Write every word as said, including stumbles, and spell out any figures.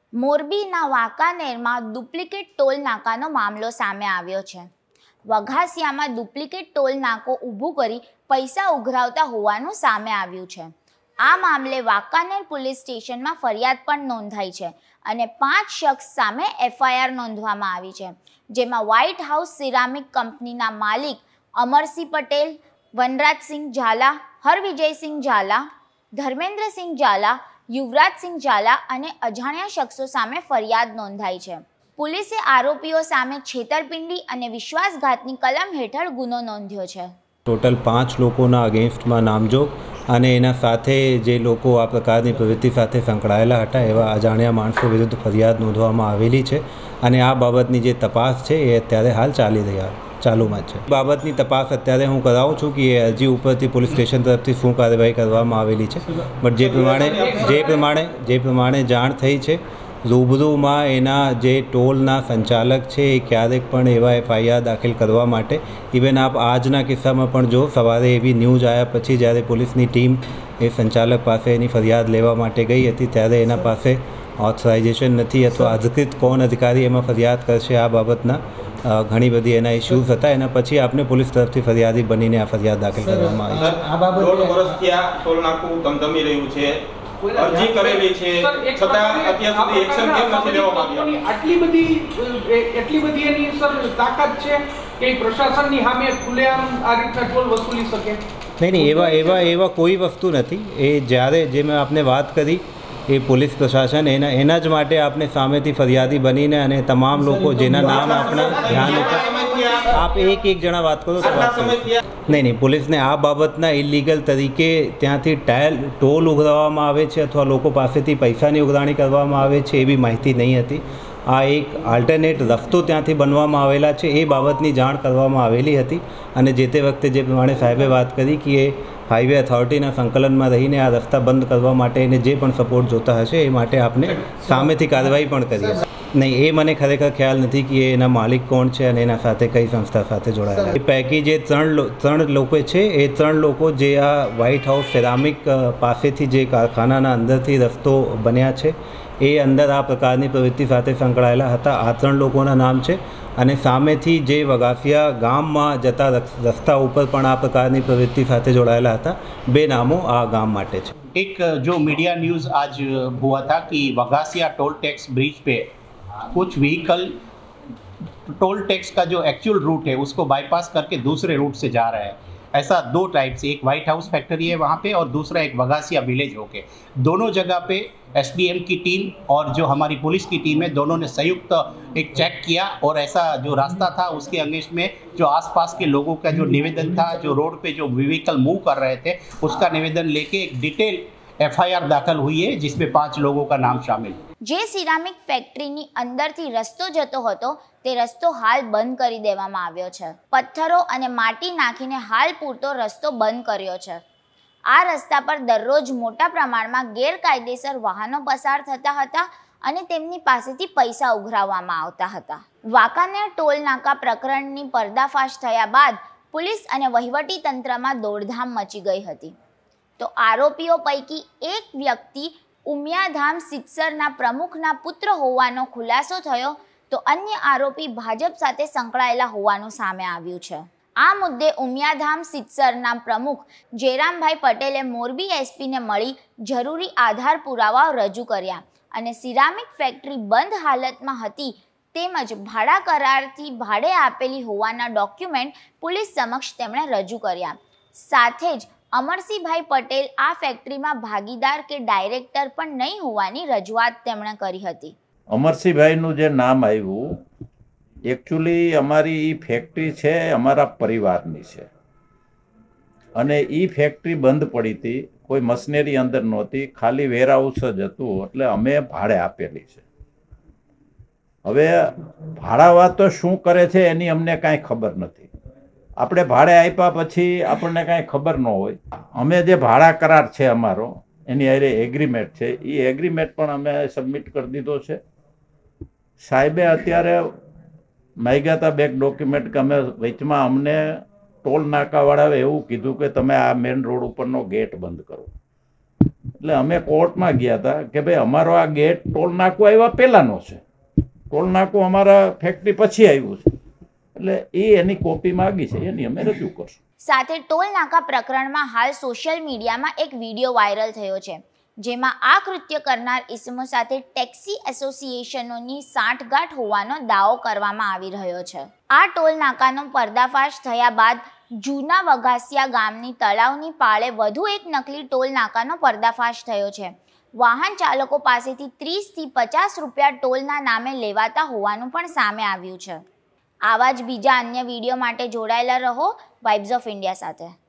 મોરબીના વાંકાનેરમાં duplicate toll નાકાનો મામલો સામે આવ્યો છે. વઘાસિયામાં ડુપ્લિકેટ ટોલ નાકો ઊભું કરી પૈસા ઉઘરાવતા હોવાનું સામે આવ્યું છે. આ મામલે વાંકાનેર પોલીસ સ્ટેશનમાં ફરિયાદ પણ નોંધાઈ છે અને પાંચ શખ્સ સામે એફઆઈઆર નોંધવામાં આવી છે, જેમાં વ્હાઇટ હાઉસ સિરામિક કંપનીના માલિક અમરસિંહ પટેલ, વનરાજસિંહ ઝાલા, હરવિજયસિંહ ઝાલા, ધર્મેન્દ્રસિંહ ઝાલા, યુવરાજસિંહ ઝાલા અને અજાણ્યા શખ્સો સામે ફરિયાદ નોંધાઈ છે. પોલીસે આરોપીઓ સામે છેતરપિંડી અને વિશ્વાસઘાતની કલમ હેઠળ ગુનો નોંધ્યો છે. ટોટલ પાંચ લોકોના અગેન્સ્ટમાં નામજોગ અને એના સાથે જે લોકો આ પ્રકારની પ્રવૃત્તિ સાથે સંકળાયેલા હતા એવા અજાણ્યા માણસો વિરુદ્ધ ફરિયાદ નોંધવામાં આવેલી છે અને આ બાબતની જે તપાસ છે એ અત્યારે હાલ ચાલી રહ્યા ચાલુમાં છે. બાબતની તપાસ અત્યારે હું કરાવું છું કે એ અરજી ઉપરથી પોલીસ સ્ટેશન તરફથી શું કાર્યવાહી કરવામાં આવેલી છે, બટ જે પ્રમાણે જે પ્રમાણે જે પ્રમાણે જાણ થઈ છે રૂબરૂમાં એના જે ટોલના સંચાલક છે એ ક્યારેક પણ એવા એફઆઈઆર દાખલ કરવા માટે ઇવન આપ આજના કિસ્સામાં પણ જો સવારે એવી ન્યૂઝ આવ્યા પછી જ્યારે પોલીસની ટીમ એ સંચાલક પાસે એની ફરિયાદ લેવા માટે ગઈ હતી ત્યારે એના પાસે ઓથોરાઇઝેશન નથી અથવા અધિકૃત કોણ અધિકારી એમાં ફરિયાદ કરશે આ બાબતના ઘણી બધી એના ઇસ્યુઝ હતા. એના પછી આપને પોલીસ તરફથી ફરિયાદી બનીને આ ફરિયાદ દાખલ કરવામાં આવી છે. આ બાબતે વર્ષથી આ ટોલ નાકું ધમધમી રહ્યું છે, અરજી કરેલી છે, છતાં અત્યાર સુધી એક્શન કેમ નથી લેવામાં આવ્યું? આટલી બધી એટલી બધી એની સર તાકાત છે કે પ્રશાસનની સામે ખુલ્લેઆમ આ રીતના ટોલ વસૂલી શકે? નહીં નહીં એવા એવા એવા કોઈ વસ્તુ નથી. એ જ્યારે જે મેં આપને વાત કરી એ પોલીસ પ્રશાસન એના એના જ માટે આપને સામેથી ફરિયાદી બનીને અને તમામ લોકો જેના નામ આપણા ધ્યાન ઉપર આપ એક એક જણા વાત કરો તો વાત નહીં નહીં પોલીસને આ બાબતના ઇલીગલ તરીકે ત્યાંથી ટાયલ ટોલ ઉઘરાવવામાં આવે છે અથવા લોકો પાસેથી પૈસાની ઉઘરાણી કરવામાં આવે છે એવી માહિતી નહીં હતી. આ એક આલ્ટરનેટ રસ્તો ત્યાંથી બનવામાં આવેલા છે એ બાબતની જાણ કરવામાં આવેલી હતી અને જે તે વખતે જે પ્રમાણે સાહેબે વાત કરી કે એ હાઈવે અથોરિટીના સંકલનમાં રહીને આ રસ્તા બંધ કરવા માટે એને જે પણ સપોર્ટ જોતા હશે એ માટે આપને સામેથી કાર્યવાહી પણ કરીએ. નહીં એ મને ખરેખર ખ્યાલ નથી કે એના માલિક કોણ છે અને એના સાથે કઈ સંસ્થા સાથે જોડાયેલા. એ પૈકી જે ત્રણ ત્રણ લોકો છે એ ત્રણ લોકો જે આ વ્હાઇટ હાઉસ સેરામિક પાસેથી જે કારખાનાના અંદરથી રસ્તો બન્યા છે એ અંદર આ પ્રકારની પ્રવૃત્તિ સાથે સંકળાયેલા હતા. આ ત્રણ લોકોના નામ છે અને સામેથી જે વઘાસિયા ગામમાં જતા રસ્તા ઉપર પણ આ પ્રકારની પ્રવૃત્તિ સાથે જોડાયેલા હતા. બે નામો આ ગામ માટે છે. एक जो मीडिया न्यूज़ आज हुआ था कि वघासिया टोल टैक्स ब्रिज पे कुछ व्हीकल टोल टैक्स का जो एक्चुअल रूट है उसको बाईपास करके दूसरे रूट से जा रहे हैं. ऐसा दो टाइप से, एक व्हाइट हाउस फैक्ट्री है वहाँ पे और दूसरा एक वघासिया विलेज होके, दोनों जगह पे एसडीएम की टीम और जो हमारी पुलिस की टीम है दोनों ने संयुक्त एक चेक किया और ऐसा जो रास्ता था उसके अगेंस्ट में जो आसपास के लोगों का जो निवेदन था, जो रोड पे जो व्हीकल मूव कर रहे थे उसका निवेदन लेके एक डिटेल एफआईआर दाखिल हुई है जिसमें पांच लोगों का नाम शामिल. જે સિરામિક ફેક્ટરીની અંદરથી રસ્તો જતો હતો તે રસ્તો હાલ બંધ કરી દેવામાં આવ્યો છે. પથ્થરો અને માટી નાખીને હાલ પૂરતો રસ્તો બંધ કર્યો છે. આ રસ્તા પર દરરોજ મોટા પ્રમાણમાં ગેરકાયદેસર વાહનો પસાર થતા હતા અને તેમની પાસેથી પૈસા ઉઘરાવવામાં આવતા હતા. વાંકાનેર ટોલ નાકા પ્રકરણની પર્દાફાશ થયા બાદ પોલીસ અને વહીવટી તંત્રમાં દોડધામ મચી ગઈ હતી. તો આરોપીઓ પૈકી એક વ્યક્તિ ઉમિયાધામ સિત્સરના પ્રમુખના પુત્ર હોવાનો ખુલાસો થયો તો અન્ય આરોપી ભાજપ સાથે સંકળાયેલા હોવાનું સામે આવ્યું છે. આ મુદ્દે ઉમિયાધામ સિત્સરના પ્રમુખ જયરામભાઈ પટેલે મોરબી એસપીને મળી જરૂરી આધાર પુરાવા રજૂ કર્યા અને સિરામિક ફેક્ટરી બંધ હાલતમાં હતી તેમજ ભાડા કરારથી ભાડે આપેલી હોવાના ડોક્યુમેન્ટ પોલીસ સમક્ષ તેમણે રજૂ કર્યા. સાથે જ અમરસિંહભાઈ પટેલ આ ફેક્ટરીમાં ભાગીદાર કે ડાયરેક્ટર પણ નહીં હોવાની રજૂઆત તેમણે કરી હતી. અમરસિંહભાઈનું જે નામ આવ્યું એકચ્યુઅલી અમારી એ ફેક્ટરી છે અમારા પરિવારની છે અને એ ફેક્ટરી બંધ પડી હતી, કોઈ મશીનરી અંદર નહોતી, ખાલી વેરહાઉસ જ હતું એટલે અમે ભાડે આપેલી છે. હવે ભાડાવાળા તો શું કરે છે એની અમને કાંઈ ખબર નથી. આપણે ભાડે આપ્યા પછી આપણને કાંઈ ખબર ન હોય. અમે જે ભાડા કરાર છે અમારો એની હારે એગ્રીમેન્ટ છે એ એગ્રીમેન્ટ પણ અમે સબમિટ કરી દીધો છે. સાહેબે અત્યારે માગ્યા હતા બેક ડોક્યુમેન્ટ કે અમે વચમાં અમને ટોલ નાકાવાળાએ એવું કીધું કે તમે આ મેઇન રોડ ઉપરનો ગેટ બંધ કરો. એટલે અમે કોર્ટમાં ગયા હતા કે ભાઈ અમારો આ ગેટ ટોલ નાકું આવ્યા પહેલાંનો છે, ટોલ નાકું અમારા ફેક્ટરી પછી આવ્યું છે, એટલે એ એની કોપી માગી છે, એની અમે રજૂ કરશું. સાથે ટોલ નાકા પ્રકરણમાં હાલ સોશિયલ મીડિયામાં એક વિડીયો વાયરલ થયો છે, જેમાં આ કૃત્ય કરનાર ઇસમો સાથે ટેક્સી એસોસિએશનોની સાંઠગાંઠ હોવાનો દાવો કરવામાં આવી રહ્યો છે. આ ટોલ નાકાનો પર્દાફાશ થયા બાદ જૂના વઘાસિયા ગામની તળાવની પાળે વધુ એક નકલી ટોલ નાકાનો પર્દાફાશ થયો છે. વાહન ચાલકો પાસેથી ત્રીસથી પચાસ રૂપિયા ટોલના નામે લેવાતા હોવાનું પણ સામે આવ્યું છે. આવા જ બીજા અન્ય વિડીયો માટે જોડાયેલા રહો વાઇબ્સ ઓફ ઇન્ડિયા સાથે.